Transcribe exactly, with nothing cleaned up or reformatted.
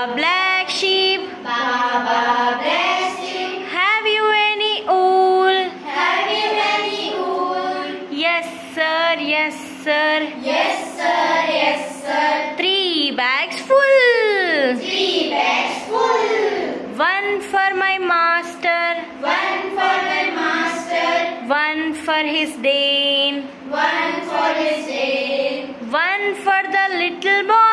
Baa, black sheep. Baa Baa, black sheep. Have you any wool? Have you any wool? Yes, sir, yes, sir. Yes, sir, yes, sir. Three bags full. Three bags full. One for my master. One for my master. One for his dame. One for his dame. One for the little boy.